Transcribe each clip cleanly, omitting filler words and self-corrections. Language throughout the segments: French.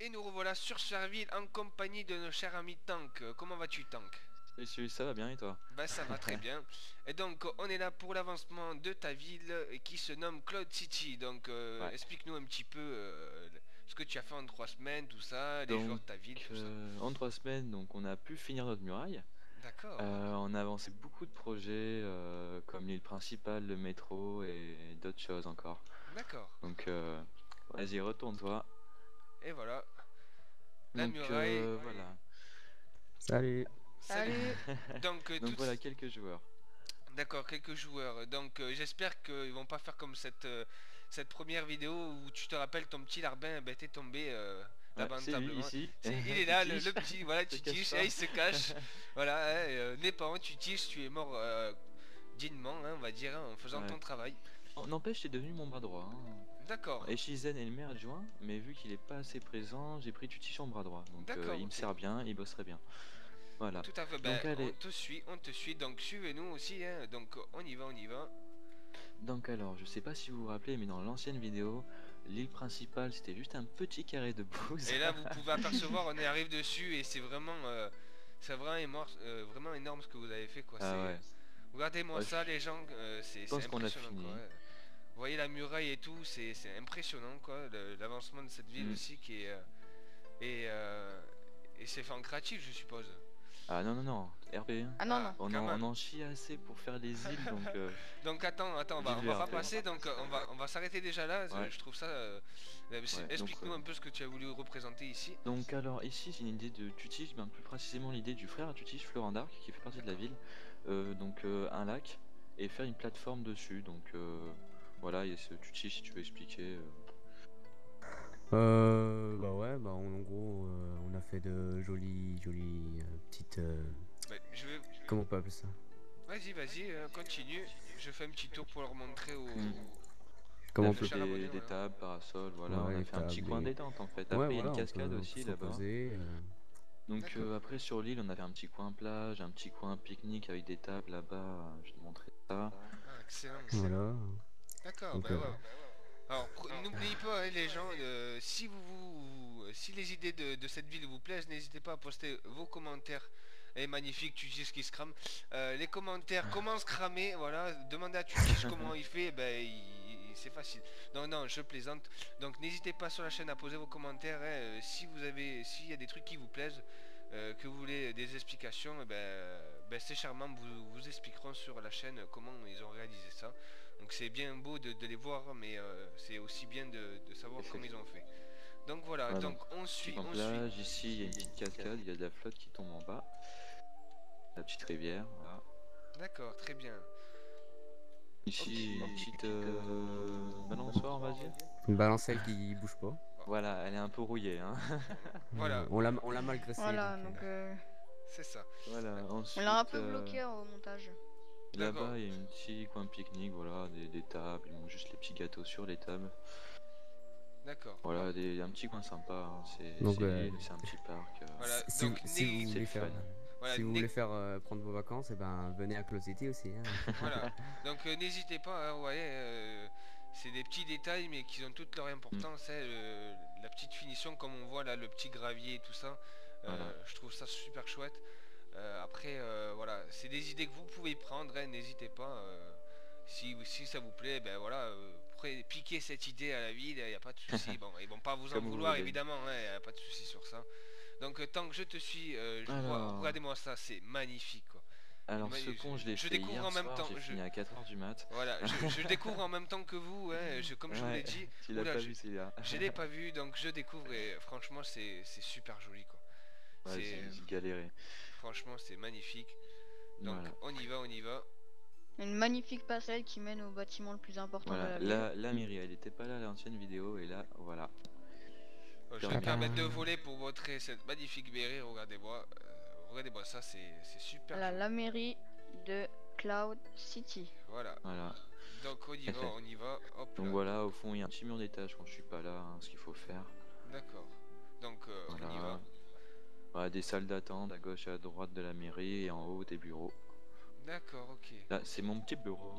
Et nous revoilà sur Serville en compagnie de nos chers amis Tank. Comment vas-tu, Tank? Salut, ça va bien et toi? Bah ça va très bien. Et donc on est là pour l'avancement de ta ville qui se nomme Cloud City. Donc Ouais. explique-nous un petit peu ce que tu as fait en 3 semaines, tout ça, les joueurs Donc de ta ville, tout ça. en 3 semaines, donc on a pu finir notre muraille. D'accord, On a avancé beaucoup de projets comme l'île principale, le métro et d'autres choses encore. d'accord. Donc vas-y, retourne-toi. Et voilà, la Donc muraille. voilà. Salut. Salut. Salut. Donc Donc voilà quelques joueurs. D'accord, quelques joueurs. Donc j'espère qu'ils vont pas faire comme cette première vidéo où tu te rappelles ton petit larbin t'est tombé Ouais, c'est lui lamentablement. ici. Il est là, Titiche. le petit, voilà, Se tu cache tiges, pas. et il se cache. Voilà, hein, n'aie pas honte, tu tiges, tu es mort dignement, hein, on va dire, hein, en faisant Ouais. ton travail. N'empêche, c'est devenu mon bras droit. D'accord, Et Shizen est le maire adjoint, mais vu qu'il est pas assez présent, j'ai pris Tutiche en bras droit. Donc d'accord, il me ok. sert bien, il bosserait bien. Voilà. Tout à fait, Donc allez. on te suit, donc suivez-nous aussi, hein, donc on y va, on y va. Donc alors, je sais pas si vous vous rappelez, mais dans l'ancienne vidéo, l'île principale c'était juste un petit carré de bouse. Et là, vous pouvez apercevoir, on y arrive dessus et c'est vraiment énorme ce que vous avez fait, quoi. Ah ouais. Regardez-moi Ouais, ça, les gens, c'est pense qu'on a impressionnant, fini. quoi. Ouais. Vous voyez la muraille et tout, c'est impressionnant, quoi. L'avancement de cette ville aussi qui est et euh, et c'est fait en créatif, je suppose. Ah non non non, RP. Ah non, non. On Quand même. en chie assez pour faire les îles, donc Donc attends, on vive on le va pas RP. passer, donc on va s'arrêter déjà là. Ouais. Je trouve ça. Explique-nous donc, un peu ce que tu as voulu représenter ici. Donc alors ici c'est une idée de Tutige, bien plus précisément l'idée du frère à Tutige, Florent d'Arc, qui fait partie de la ville. Un lac et faire une plateforme dessus. Donc voilà, il y a ce Tutige si tu veux expliquer. Bah ouais, bah en gros, on a fait de jolies petites. Bah, Comment on peut appeler ça? Vas-y, continue. Je fais un petit tour pour leur montrer au. Comment On on a peut. fait cher abonné, des voilà. tables, parasols, voilà, Ouais, on a les fait un petit tables, coin les- détente en fait. Ouais, Après il y a voilà, une cascade on aussi peut se là-bas. reposer. Donc D'accord. après sur l'île on avait un petit coin plage, un petit coin pique-nique avec des tables là-bas, je vais te montrer ça. Ah, excellent. Voilà. D'accord, Donc, bah ouais. Alors, n'oubliez pas, hein, les gens, si les idées de cette ville vous plaisent, n'hésitez pas à poster vos commentaires. Et magnifique, tu dis ce qui se crame. Les commentaires, comment se cramer, voilà. Demandez à Tutis comment il fait, c'est facile. Non, non, je plaisante. Donc n'hésitez pas sur la chaîne à poser vos commentaires. Hein, s'il y a des trucs qui vous plaisent, que vous voulez des explications, ces charmants vous expliqueront sur la chaîne comment ils ont réalisé ça. Donc c'est bien beau de les voir, mais c'est aussi bien de savoir comment ils ont fait. Donc voilà, Voilà, donc on suit, en plage, ici il y a une petite cascade, il y a de la flotte qui tombe en bas. La petite rivière, voilà. D'accord, très bien. Ici une petite balançoire on va dire. Une balancelle qui bouge pas. Voilà, elle est un peu rouillée hein. Voilà. On l'a mal graissée. Voilà, donc, donc C'est ça. Voilà, on ensuite l'a un peu bloqué au montage. D'accord. là-bas il y a un petit coin pique-nique, voilà, des tables, ils ont juste les petits gâteaux sur les tables. D'accord. Voilà, un petit coin sympa, hein. Donc, c'est un petit parc. Voilà, Si, donc si vous c'est voulez le faire, fun. Voilà, si vous voulez faire prendre vos vacances, et ben venez à Cloud City aussi. Hein. voilà. Donc n'hésitez pas, hein, ouais, c'est des petits détails mais qui ont toute leur importance. Hein, la petite finition comme on voit là, le petit gravier et tout ça, Voilà. je trouve ça super chouette. Après, voilà, c'est des idées que vous pouvez prendre, hein, n'hésitez pas. Si ça vous plaît, ben voilà, vous pourrez piquer cette idée à la ville, il n'y a pas de souci. Bon, ils vont pas vous en Comme vous vouloir voulez. évidemment, il n'y a pas de souci sur ça. Donc tant que je te suis, regardez-moi ça, c'est magnifique quoi. Alors ce pont je l'ai fait découvre hier en même soir, temps. j'ai fini à 4h du mat. Voilà, je découvre en même temps que vous, hein, comme je vous l'ai dit. Tu l'as Oula, pas vu celui-là. je l'ai pas vu, donc je découvre et franchement c'est super joli quoi. Ouais, j'ai galéré. Franchement c'est magnifique. Donc Voilà. on y va, on y va. Une magnifique passerelle qui mène au bâtiment le plus important de Voilà, la ville. la mairie, elle était pas là à l'ancienne vidéo et là, voilà. Je vais me permettre de voler pour montrer cette magnifique mairie, regardez-moi. Regardez-moi ça, c'est super Voilà, joli. la mairie de Cloud City. Voilà. Voilà. Donc on y va, on y va. Hop Donc là. voilà, au fond il y a un petit mur d'étage quand je suis pas là, hein, ce qu'il faut faire. D'accord. Donc Voilà. on y va. Voilà, des salles d'attente à gauche et à droite de la mairie et en haut des bureaux. D'accord, ok. Là, c'est mon petit bureau.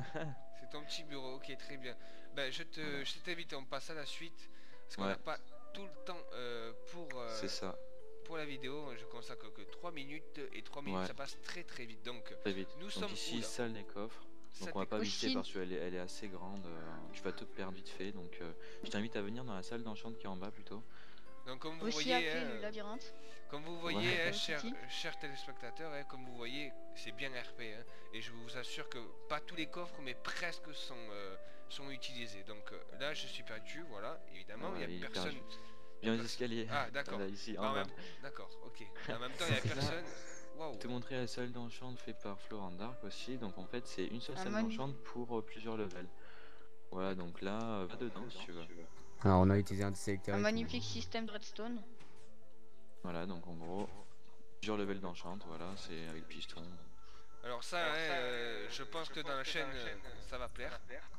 C'est ton petit bureau, ok, très bien. Ben, Voilà. je t'invite, on passe à la suite. Parce qu'on n'a Ouais. pas tout le temps C'est ça, pour la vidéo. Je consacre que 3 minutes et 3 minutes Ouais. ça passe très très vite. Donc très vite. nous Donc sommes où ici, là? salle des coffres. Salle Donc on va des pas coffres. visiter Aussi. parce qu'elle est assez grande, tu vas te perdre vite fait. Donc je t'invite à venir dans la salle d'enchant qui est en bas plutôt. Donc comme vous Aussi voyez, appelé hein, le labyrinthe. comme vous Ouais. voyez, hein, Call of Duty. chers téléspectateurs, hein, comme vous voyez, c'est bien RP, hein, et je vous assure que pas tous les coffres, mais presque sont utilisés. Donc là, je suis perdu, voilà, évidemment, Voilà, il il n'y est a personne. perdu. il y a Viens aux personne. escaliers. Ah, d'accord. Voilà, ici, Bah, en en bas. même... D'accord, ok. Mais en même temps, il n'y a Donc là, personne. Waouh. te montrer la salle d'enchant faite par Florent Dark aussi. Donc en fait, c'est une seule Un salle manu- d'enchant pour plusieurs levels. Voilà, donc là, va dedans si tu veux. Alors on a utilisé un sélecteur Un et tout, magnifique hein. système de redstone. Voilà, donc en gros, plusieurs levels d'enchant, voilà, c'est avec piston. Alors ça, hein, je pense que dans la chaîne, ça va plaire.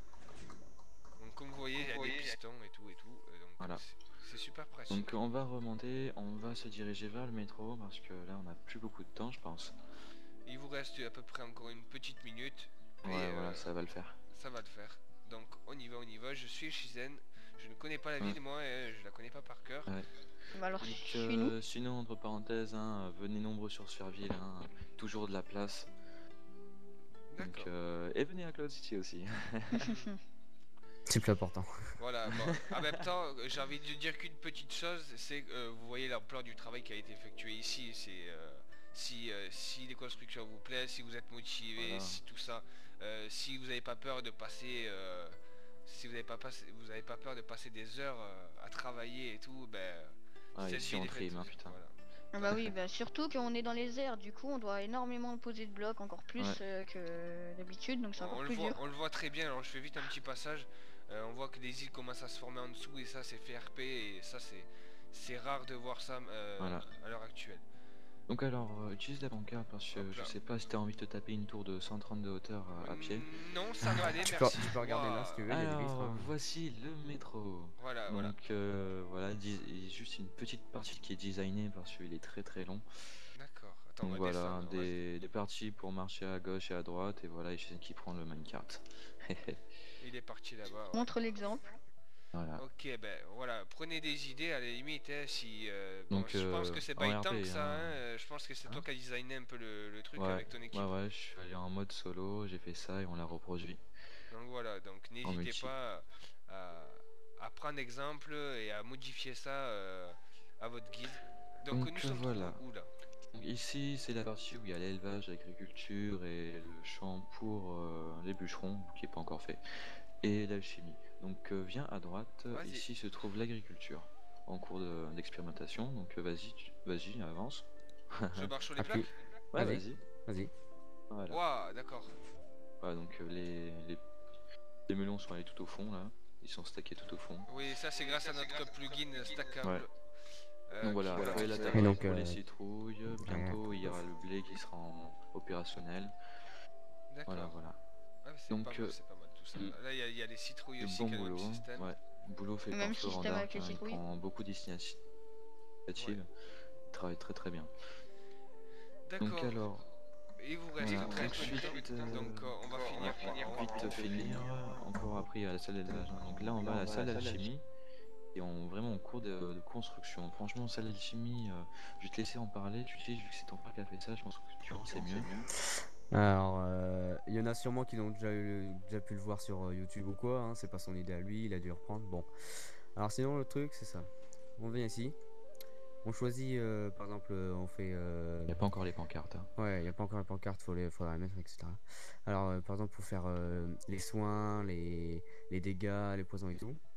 Donc comme vous voyez, il y a des pistons et tout, donc Voilà. c'est super précis. Donc on va remonter, on va se diriger vers le métro parce que là on a plus beaucoup de temps je pense. Il vous reste à peu près encore une petite minute. Et, Ouais, voilà, ça va le faire. ça va le faire. Donc on y va. Je suis Shizen. Je ne connais pas la ville, moi, je la connais pas par cœur. Ouais. Bah alors, Donc, suis-nous. sinon entre parenthèses, hein, venez nombreux sur Sphèreville, hein, toujours de la place. Donc, D'accord. et venez à Cloud City aussi. C'est plus important. Voilà, bon, en même temps, j'ai envie de dire qu'une petite chose, c'est que vous voyez l'ampleur du travail qui a été effectué ici. C'est si les constructions vous plaisent, si vous êtes motivé, Voilà. si tout ça, si vous n'avez pas peur de passer, si vous n'avez pas peur de passer des heures à travailler et tout, ben Ah, cette ici ville on est faite. trime, hein, putain. Voilà. Ah bah oui, bah surtout qu'on est dans les airs, du coup on doit énormément poser de blocs, encore plus Ouais. que d'habitude, donc c'est encore plus dur. On le voit très bien. Alors je fais vite un petit passage. On voit que des îles commencent à se former en dessous et ça c'est fait RP et ça c'est rare de voir ça Voilà. à l'heure actuelle. Donc alors, utilise la pancarte parce que Hop je là. sais pas si t'as envie de te taper une tour de 130 de hauteur à pied. Non, ça va aller, Tu merci. peux regarder là si tu veux, il y a des vitres. Alors, hein. voici le métro. Voilà, Donc voilà. voilà, il y a juste une petite partie qui est designée parce qu'il est très très long. D'accord. Attends, on Donc va voilà, descendre. des parties pour marcher à gauche et à droite, et voilà, il suffit qui prend le minecart. Il est parti là-bas. Ouais. Montre l'exemple. Voilà. Ok, ben voilà, prenez des idées à la limite, hein, si... Donc, je pense que c'est pas en tant RP, que ça, hein. je pense que c'est toi qui as designé un peu le truc Ouais, avec ton équipe. ouais, je suis allé en mode solo, j'ai fait ça et on l'a reproduit. Donc voilà, donc n'hésitez multi. pas à prendre exemple et à modifier ça à votre guide. Donc, Donc, nous sommes voilà. où là? Donc ici, c'est la partie où il y a l'élevage, l'agriculture et le champ pour les bûcherons, qui est pas encore fait, et l'alchimie. Donc viens à droite, Vas-y. ici se trouve l'agriculture, en cours d'expérimentation, donc vas-y, avance. Je marche sur les Appuie. plaques? Ouais, Vas-y. vas-y. Vas-y. Voilà. Waouh, d'accord. Voilà, donc les melons sont allés tout au fond, là. Ils sont stackés tout au fond. Oui, ça c'est grâce à notre plugin stackable. Ouais. Donc voilà, qui va après là faire- t'arrives Et donc, pour les citrouilles, bientôt il y aura ouais. le blé qui sera opérationnel. D'accord. Voilà. Ah, c'est Donc, pas mal tout ça. l- Là il y a les citrouilles Du aussi bon qui ont boulot, notre système. ouais. Boulot fait Le par même Florent système avec Dark, les hein, il citrouilles. prend beaucoup d'initiatives. Il travaille très très bien. D'accord. Donc alors, Il vous reste voilà, 13 minutes. ensuite, Donc on va finir par vite finir, encore après à la salle d'élevage. Hein. Donc là on va à la salle d'alchimie et vraiment en cours de construction. Franchement, salle d'alchimie, je vais te laisser en parler. Tu sais, vu que c'est ton père qui a fait ça, je pense que tu en sais mieux. Alors, il y en a sûrement qui ont déjà pu le voir sur YouTube ou quoi, hein, c'est pas son idée à lui, il a dû reprendre. Bon. Alors sinon le truc c'est ça. On vient ici. On choisit par exemple on fait Il n'y a pas encore les pancartes. Hein. ouais, il n'y a pas encore la pancarte, faudra la mettre, etc. Alors par exemple pour faire les soins, les dégâts, les poisons et tout.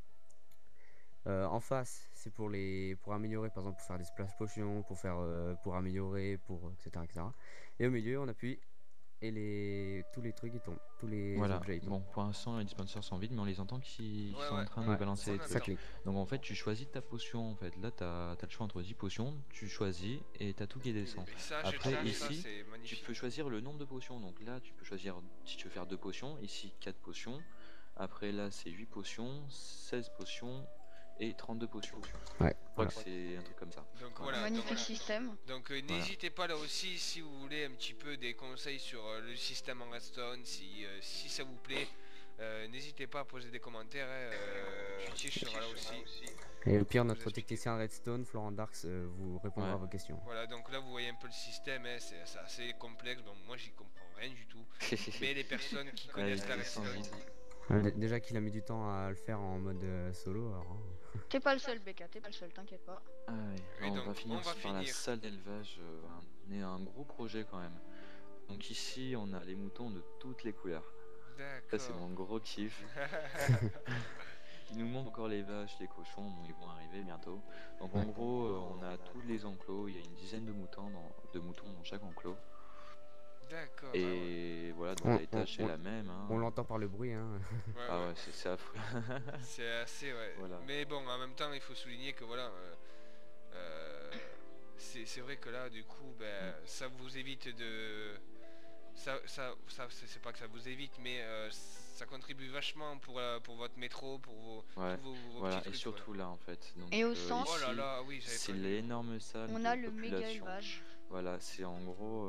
En face, c'est pour améliorer, par exemple pour faire des splash potions, pour améliorer, etc., etc. Et au milieu, on appuie et tous les trucs ils tombent, tous les Voilà, objets ils tombent. bon pour l'instant les dispensers sont vides mais on les entend qui Ouais, sont en ouais. train de Ouais, balancer les ça trucs. ça clique. Donc en fait tu choisis ta potion en fait, là t'as le choix entre 10 potions, tu choisis et t'as tout qui descend. Et ça, j'ai Après, trouvé ça, ici, c'est Tu magnifique. peux choisir le nombre de potions, donc là tu peux choisir si tu veux faire 2 potions, ici 4 potions, après là c'est 8 potions, 16 potions et 32 potions. Ouais, Je crois voilà. que c'est un truc comme ça. Donc Voilà. voilà. Magnifique donc, système. Donc n'hésitez pas là aussi si vous voulez un petit peu des conseils sur le système en redstone, si ça vous plaît, n'hésitez pas à poser des commentaires. Tutich sera là aussi. Et au pire, Vous notre expliquer. technicien Redstone, Florent Darks, vous répondra Ouais. à vos questions. Voilà, donc là vous voyez un peu le système, hein, c'est assez complexe, bon moi j'y comprends rien du tout. Mais les personnes qui Ouais, connaissent la il descend Redstone, vite. Déjà qu'il a mis du temps à le faire en mode solo, alors. T'es pas le seul, Becca, t'es pas le seul, t'inquiète pas. Ah ouais, Et alors, on donc, va finir on va par la finir. salle d'élevage. On est un gros projet quand même. Donc ici, on a les moutons de toutes les couleurs. Ça, c'est d'accord. mon gros kiff. Il nous manque encore les vaches, les cochons, bon, ils vont arriver bientôt. Donc en Ouais. gros, on a tous les enclos, il y a une dizaine de moutons dans chaque enclos. D'accord, ah ouais. Et voilà, donc On- la étage c'est on- la même. Hein. On l'entend par le bruit, hein. Ouais, Ah ouais. ouais, c'est affreux. C'est assez, ouais. Voilà. Mais bon, en même temps, il faut souligner que voilà, c'est vrai que là, du coup, ben, ça vous évite de... c'est pas que ça vous évite, mais ça contribue vachement pour votre métro, pour Ouais, tous vos voilà, petits et trucs. surtout là en fait. Donc, Et au centre, Oh là ici, là, oui, j'avais c'est pas vu. l'énorme salle on de a le méga population. élevage. Voilà, c'est en gros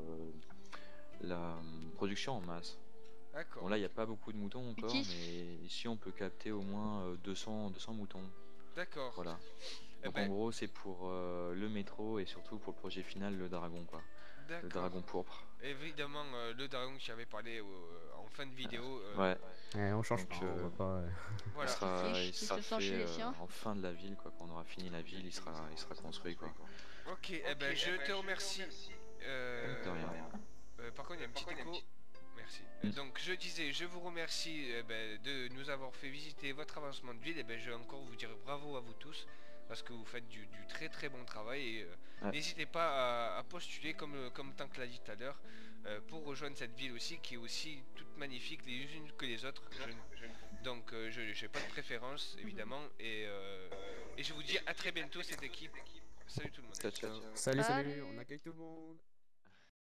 la production en masse. D'accord. Bon là, il n'y a pas beaucoup de moutons encore, Petit. mais ici on peut capter au moins 200 moutons. D'accord. Voilà. Eh Donc ben, en gros, c'est pour le métro et surtout pour le projet final, le dragon quoi. Le d'accord. dragon pourpre. Évidemment, le dragon que j'avais parlé en fin de vidéo. Ouais, On change Donc, pas, on va pas. Voilà. il Qui sera se sent chez fait les siens. en fin de la ville quoi. Quand on aura fini la ville, il sera construit quoi. Ok, eh ben, je te remercie. De rien. Par contre, il y a un petit écho. Merci. Mm. Donc, je disais, je vous remercie de nous avoir fait visiter votre avancement de ville. Et ben, je vais encore vous dire bravo à vous tous parce que vous faites du très très bon travail. Et Ouais. n'hésitez pas à postuler, comme Tank l'a dit tout à l'heure, pour rejoindre cette ville aussi, qui est aussi toute magnifique, les unes que les autres. Donc, je n'ai pas de préférence, évidemment. Et je vous dis à très bientôt, cette équipe. Salut tout le monde. Ciao ciao. Salut, Salut. on accueille tout le monde.